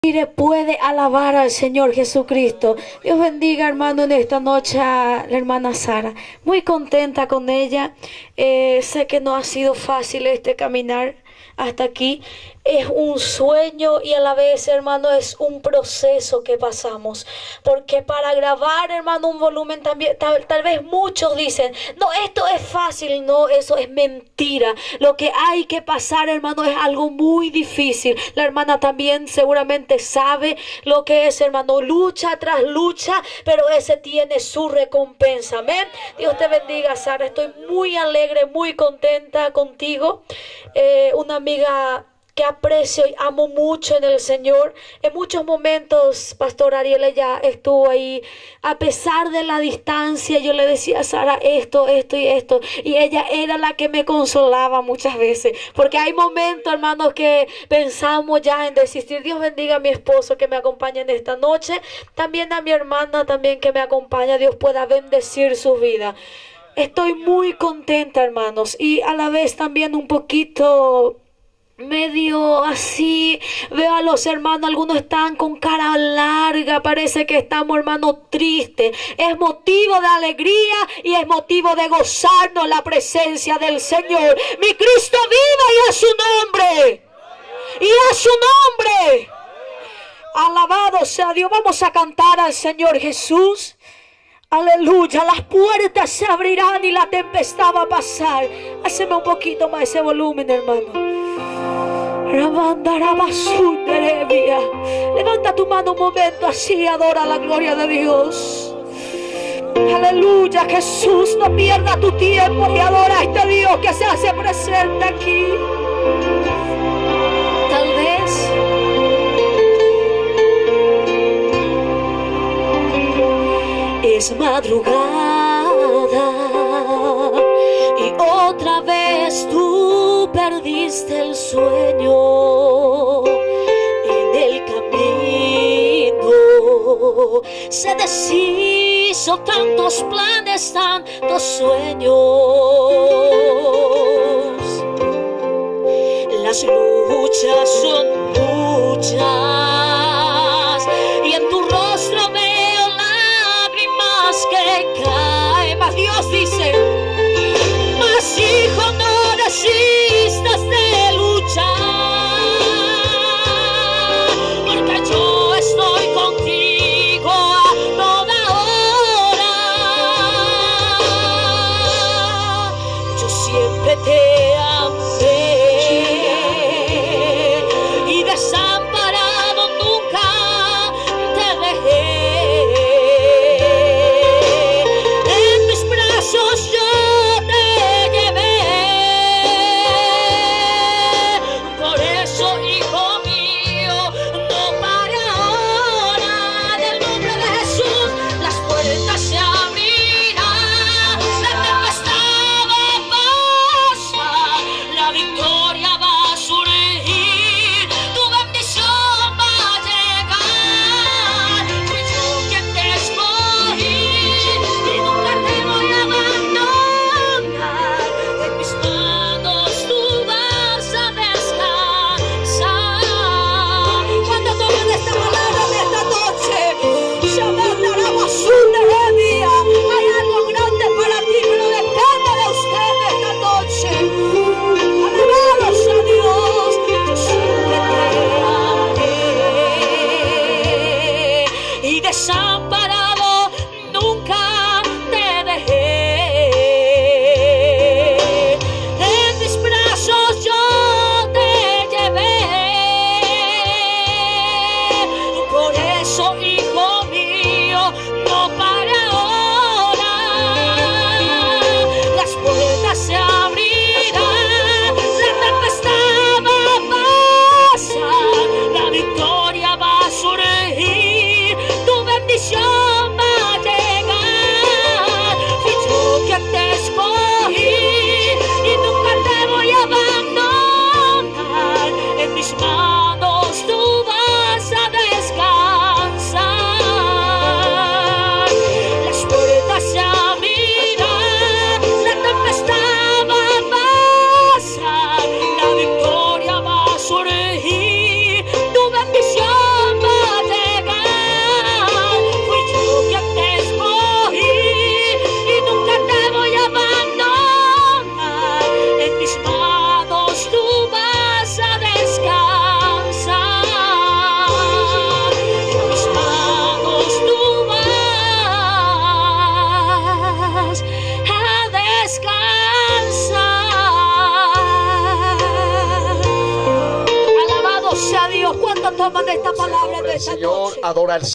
Mire, puede alabar al Señor Jesucristo. Dios bendiga, hermano, en esta noche a la hermana Sara. Muy contenta con ella. Sé que no ha sido fácil este caminar hasta aquí. Es un sueño y a la vez, hermano, es un proceso que pasamos. Porque para grabar, hermano, un volumen también, tal vez muchos dicen, no, esto es fácil. No, eso es mentira. Lo que hay que pasar, hermano, es algo muy difícil. La hermana también seguramente sabe lo que es, hermano, lucha tras lucha, pero ese tiene su recompensa. Amén. Dios te bendiga, Sara. Estoy muy alegre, muy contenta contigo. Una amiga que aprecio y amo mucho en el Señor. En muchos momentos, Pastor Ariel, ella estuvo ahí. A pesar de la distancia, yo le decía a Sara esto y esto. Y ella era la que me consolaba muchas veces. Porque hay momentos, hermanos, que pensamos ya en desistir. Dios bendiga a mi esposo que me acompaña en esta noche. También a mi hermana también que me acompaña. Dios pueda bendecir su vida. Estoy muy contenta, hermanos. Y a la vez también un poquito medio así, veo a los hermanos, algunos están con cara larga, parece que estamos, hermanos, tristes. Es motivo de alegría y es motivo de gozarnos la presencia del Señor. Mi Cristo viva y a su nombre, y a su nombre. Alabado sea Dios. Vamos a cantar al Señor Jesús. Aleluya, las puertas se abrirán y la tempestad va a pasar. Haceme un poquito más ese volumen, hermano. Levanta tu mano un momento así, adora la gloria de Dios. Aleluya, Jesús, no pierda tu tiempo y adora a este Dios que se hace presente aquí. Tal vez es madrugada y otra vez tú perdiste el sueño. En el camino se deshizo tantos planes, tantos sueños. Las luchas son muchas y en tu rostro veo lágrimas que caen. Mas Dios dice, mas hijo, no desistas de luchar, porque yo estoy contigo a toda hora. Yo siempre te amé y desamparado toman esta palabra de esta Señor, noche. adora al